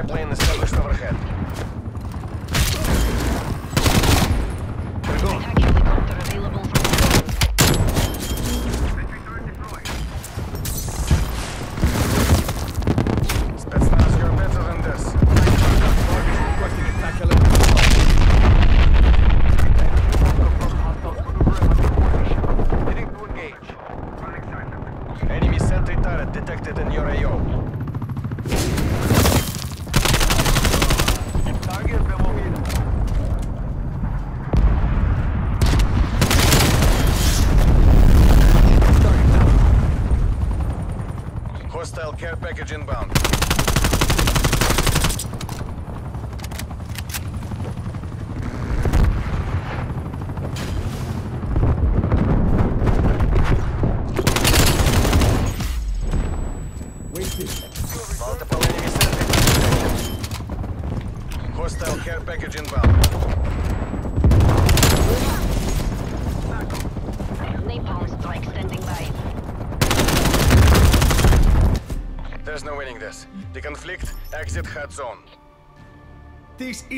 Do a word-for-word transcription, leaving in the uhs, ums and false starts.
plane established overhead. We're going. Attack helicopter available for deployment. Spetsnaz, you're better than this. Requesting attack helicopter. Heading to engage. Enemy sentry turret detected in your A O. Target removed. Hostile care package inbound. Wasted. Multiple enemy sentry. Hostile care package inbound. Napalm strike standing by. There's no winning this. The conflict, exit hot zone. This